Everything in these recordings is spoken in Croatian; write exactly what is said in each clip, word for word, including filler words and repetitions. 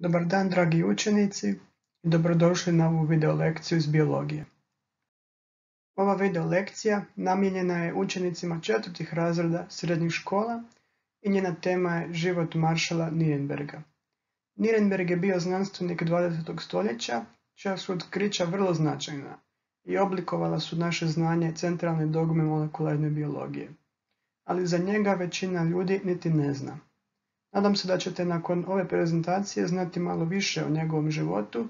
Dobar dan, dragi učenici, i dobrodošli na ovu video lekciju iz biologije. Ova video lekcija namijenjena je učenicima četvrtih razreda srednjih škola i njena tema je život maršala Nirenberga. Nirenberg je bio znanstvenik dvadesetog stoljeća, čija su otkrića vrlo značajna i oblikovala su naše znanje centralne dogme molekularne biologije. Ali za njega većina ljudi niti ne zna. Nadam se da ćete nakon ove prezentacije znati malo više o njegovom životu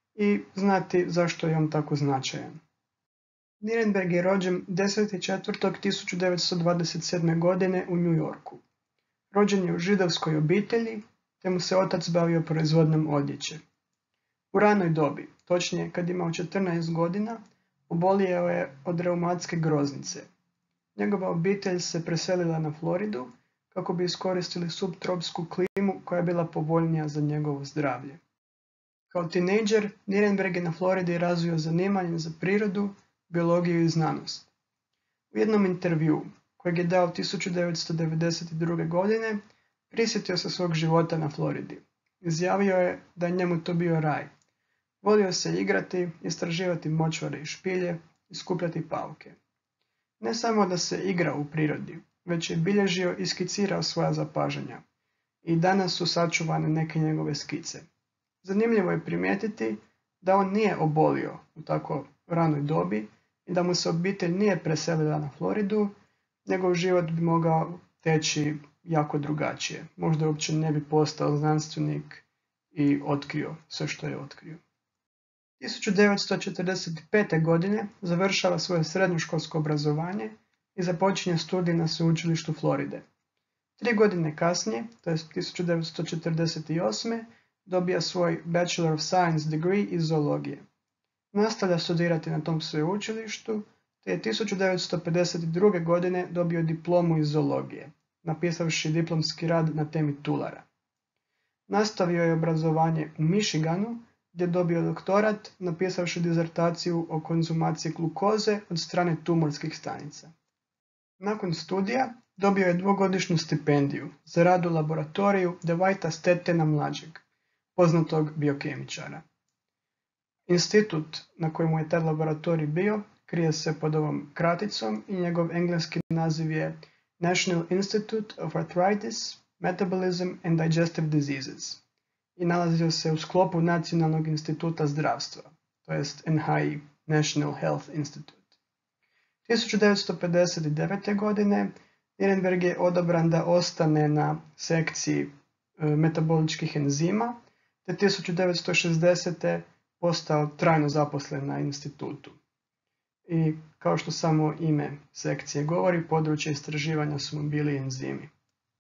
i znati zašto je on tako značajan. Nirenberg je rođen desetog četvrtog tisuću devetsto dvadeset sedme. godine u New Yorku. Rođen je u židovskoj obitelji, te mu se otac bavio proizvodnjom odjeće. U ranoj dobi, točnije kad imao četrnaest godina, obolio je od reumatske groznice. Njegova obitelj se preselila na Floridu kako bi iskoristili subtropsku klimu koja je bila povoljnija za njegovo zdravlje. Kao tinejdžer, Nirenberg je na Floridi razvio zanimanje za prirodu, biologiju i znanost. U jednom intervjuu, kojeg je dao tisuću devetsto devedeset druge. godine, prisjetio se svog života na Floridi. Izjavio je da je njemu to bio raj. Volio se igrati, istraživati močvare i špilje i skupljati pauke. Ne samo da se igra u prirodi, već je bilježio i skicirao svoja zapažanja. I danas su sačuvane neke njegove skice. Zanimljivo je primijetiti da on nije obolio u tako ranoj dobi i da mu se obitelj nije preselila na Floridu, njegov život bi mogao teći jako drugačije. Možda uopće ne bi postao znanstvenik i otkrio sve što je otkrio. tisuću devetsto četrdeset pete. godine završava svoje srednjoškolsko obrazovanje i započinje studij na sveučilištu Floride. Tri godine kasnije, to jest tisuću devetsto četrdeset osme. dobija svoj Bachelor of Science degree iz zoologije. Nastavlja studirati na tom sveučilištu, te je tisuću devetsto pedeset druge. godine dobio diplomu iz zoologije, napisavši diplomski rad na temi tulara. Nastavio je obrazovanje u Michiganu, gdje je dobio doktorat, napisavši dizertaciju o konzumaciji glukoze od strane tumorskih stanica. Nakon studija dobio je dvogodišnju stipendiju za rad u laboratoriju Dwighta Stetena mlađeg, poznatog biokemičara. Institut na kojemu je taj laboratorij bio krije se pod ovom kraticom i njegov engleski naziv je National Institute of Arthritis, Metabolism and Digestive Diseases i nalazio se u sklopu Nacionalnog instituta zdravstva, to jest N H I, National Health Institute. tisuću devetsto pedeset devete. godine Nirenberg je odabran da ostane na sekciji e, metaboličkih enzima, te tisuću devetsto šezdesete. postao trajno zaposlen na institutu. I kao što samo ime sekcije govori, područje istraživanja su mu bili enzimi.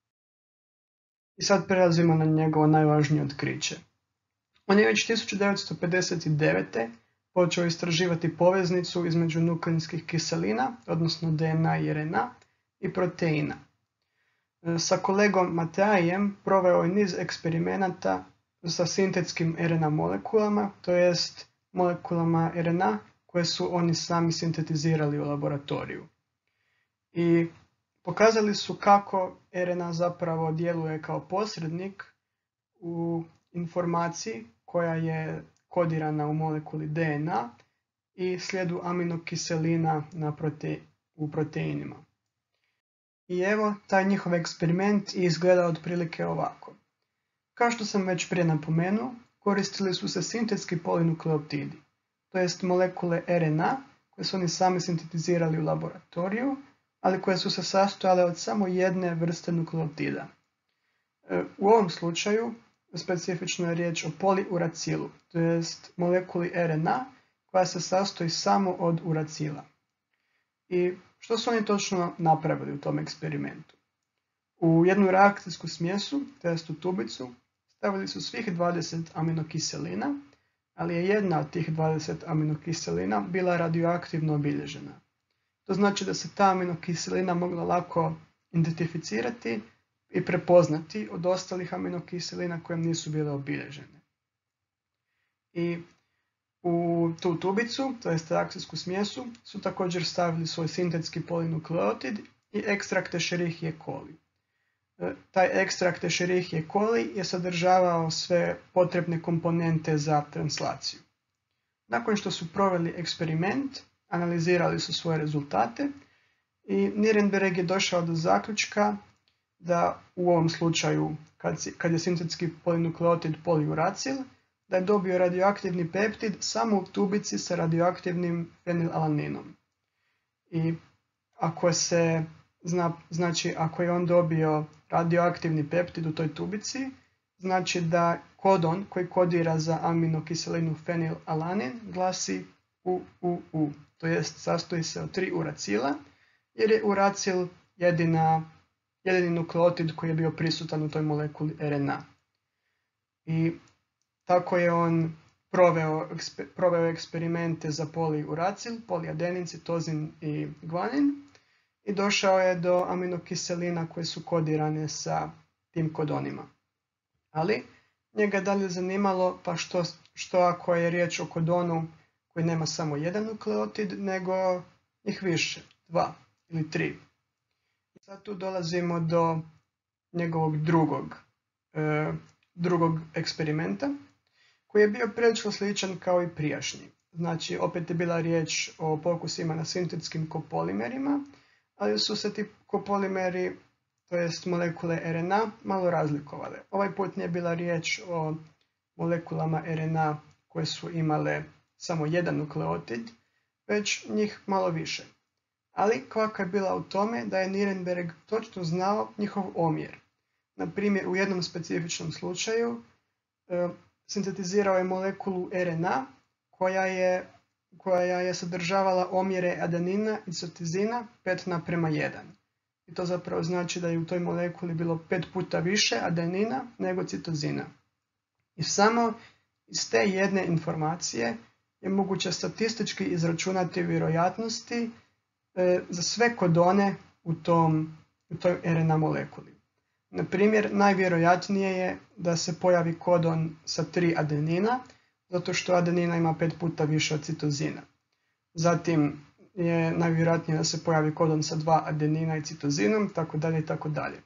I sad prelazimo na njegovo najvažnije otkriće. On je već tisuću devetsto pedeset devete. počeo istraživati poveznicu između nukleinskih kiselina, odnosno D N A i R N A, i proteina. Sa kolegom Mateajem proveo je niz eksperimenata sa sintetskim R N A molekulama, to jest molekulama R N A koje su oni sami sintetizirali u laboratoriju. I pokazali su kako R N A zapravo djeluje kao posrednik u informaciji koja je kodirana u molekuli D N A i slijedu aminokiselina na prote- u proteinima. I evo, taj njihov eksperiment izgleda otprilike ovako. Kao što sam već prije napomenuo, koristili su se sintetski polinukleotidi, to jest molekule R N A koje su oni sami sintetizirali u laboratoriju, ali koje su se sastojale od samo jedne vrste nukleotida. U ovom slučaju specifično je riječ o poliuracilu, to jest molekuli R N A koja se sastoji samo od uracila. I što su oni točno napravili u tom eksperimentu? U jednu reakcijsku smjesu, to jest u tubicu, stavili su svih dvadeset aminokiselina, ali je jedna od tih dvadeset aminokiselina bila radioaktivno obilježena. To znači da se ta aminokiselina mogla lako identificirati i prepoznati od ostalih aminokiselina koje nisu bile obilježene. I u tu tubicu, to jest reakcijsku smjesu, su također stavili svoj sintetski polinukleotid i ekstrakt Escherichia coli. taj ekstrakt Escherichia coli je sadržavao sve potrebne komponente za translaciju. Nakon što su proveli eksperiment, analizirali su svoje rezultate i Nirenberg je došao do zaključka da u ovom slučaju, kad, kad je sintetski polinukleotid poliuracil, da je dobio radioaktivni peptid samo u tubici sa radioaktivnim fenilalaниnom. I ako se, zna, znači ako je on dobio radioaktivni peptid u toj tubici, znači da kodon koji kodira za aminokiselinu fenilalanin glasi U U U, to jest sastoji se od tri uracila, jer je uracil jedina, jedini nukleotid koji je bio prisutan u toj molekuli R N A. I tako je on proveo, proveo eksperimente za poliuracil, poliadenin, citozin i guanin i došao je do aminokiselina koje su kodirane sa tim kodonima. Ali njega dalje zanimalo pa što, što ako je riječ o kodonu koji nema samo jedan nukleotid, nego ih više, dva ili tri. I sad tu dolazimo do njegovog drugog, e, drugog eksperimenta, koji je bio prilično sličan kao i prijašnji. Znači, opet je bila riječ o pokusima na sintetskim kopolimerima, ali su se ti kopolimeri, to jest molekule R N A, malo razlikovale. Ovaj put nije bila riječ o molekulama R N A koje su imale samo jedan nukleotid, već njih malo više. Ali kvaka je bila u tome da je Nirenberg točno znao njihov omjer. Na primjer, u jednom specifičnom slučaju e, sintetizirao je molekulu R N A koja je, koja je sadržavala omjere adenina i citozina pet naprema jedan. I to zapravo znači da je u toj molekuli bilo pet puta više adenina nego citozina. I samo iz te jedne informacije je moguće statistički izračunati vjerojatnosti e, za sve kodone u, tom, u toj R N A molekuli. Na primjer, najvjerojatnije je da se pojavi kodon sa tri adenina, zato što adenina ima pet puta više od citozina. Zatim je najvjerojatnije da se pojavi kodon sa dva adenina i citozinom, tako dalje i tako dalje.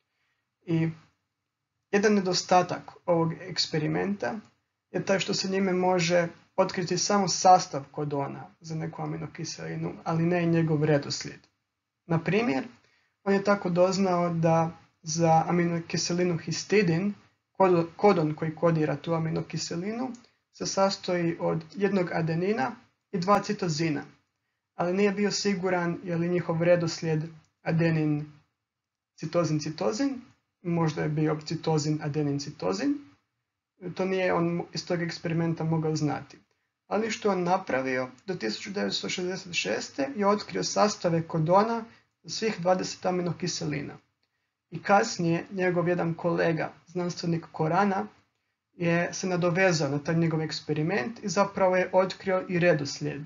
I jedan nedostatak ovog eksperimenta je taj što se njime može otkriti samo sastav kodona za neku aminokiselinu, ali ne i njegov redoslijed. Na primjer, on je tako doznao da za aminokiselinu histidin, kodon koji kodira tu aminokiselinu, se sastoji od jednog adenina i dva citozina, ali nije bio siguran je li njihov redoslijed adenin, citozin, citozin, možda je bio citozin, adenin, citozin. To nije on iz tog eksperimenta mogao znati. Ali što on napravio, do tisuću devetsto šezdeset šeste je otkrio sastave kodona za svih dvadeset aminokiselina. I kasnije njegov jedan kolega, znanstvenik Korana, je se nadovezao na taj njegov eksperiment i zapravo je otkrio i redoslijed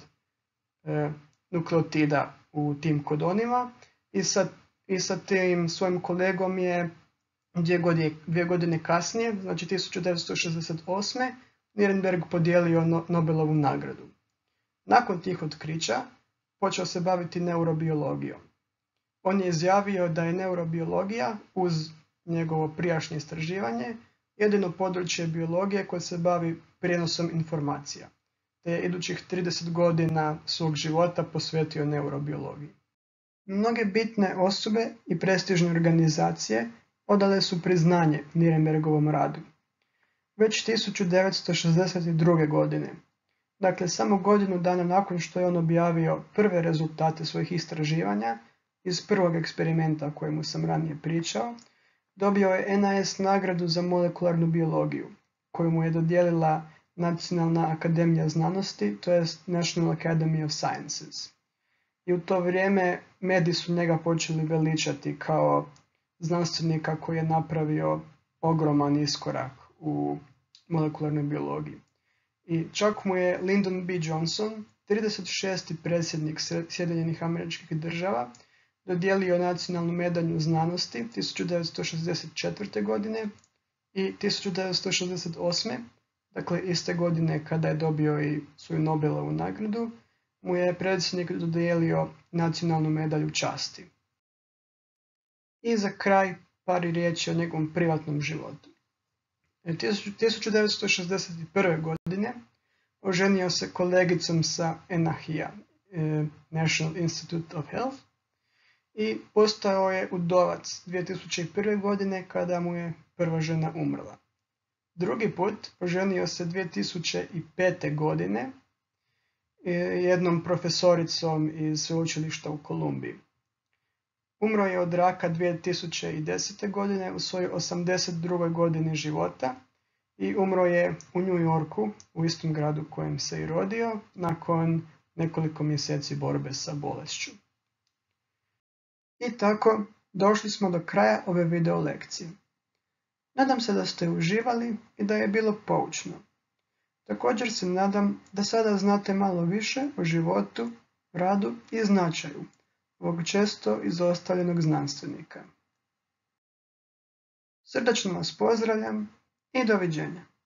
e, nukleotida u tim kodonima i sa, i sa tim svojim kolegom je dvije godine, dvije godine kasnije, znači tisuću devetsto šezdeset osme. Nirenberg podijelio no, Nobelovu nagradu. Nakon tih otkrića počeo se baviti neurobiologijom. On je izjavio da je neurobiologija uz njegovo prijašnje istraživanje jedino područje biologije koje se bavi prijenosom informacija, te je idućih trideset godina svog života posvetio neurobiologiji. Mnoge bitne osobe i prestižne organizacije odale su priznanje Nirenbergovom radu. Već tisuću devetsto šezdeset druge. godine, dakle samo godinu dana nakon što je on objavio prve rezultate svojih istraživanja iz prvog eksperimenta o kojemu sam ranije pričao, dobio je N A S nagradu za molekularnu biologiju, koju mu je dodijelila Nacionalna akademija znanosti, to jest National Academy of Sciences. I u to vrijeme mediji su njega počeli veličati kao znanstvenika koji je napravio ogroman iskorak u molekularnoj biologiji. I čak mu je Lyndon B. Johnson, trideset šesti predsjednik Sjedinjenih Američkih Država, dodijelio nacionalnu medalju znanosti tisuću devetsto šezdeset četvrte. godine i tisuću devetsto šezdeset osme. dakle iste godine kada je dobio i svoju Nobelovu nagradu, mu je predsjednik dodijelio nacionalnu medalju časti. I za kraj par riječi o njegovom privatnom životu. tisuću devetsto šezdeset prve. godine oženio se kolegicom sa N I H-a, National Institute of Health, i postao je udovac dvije tisuće prve. godine kada mu je prva žena umrla. Drugi put oženio se dvije tisuće pete. godine jednom profesoricom iz sveučilišta u Kolumbiji. Umro je od raka dvije tisuće desete. godine u svojoj osamdeset drugoj. godini života i umro je u New Yorku, u istom gradu u kojem se i rodio, nakon nekoliko mjeseci borbe sa bolešću. I tako, došli smo do kraja ove video lekcije. Nadam se da ste uživali i da je bilo poučno. Također se nadam da sada znate malo više o životu, radu i značaju ovog često izostavljenog znanstvenika. Srdačno vas pozdravljam i doviđenja.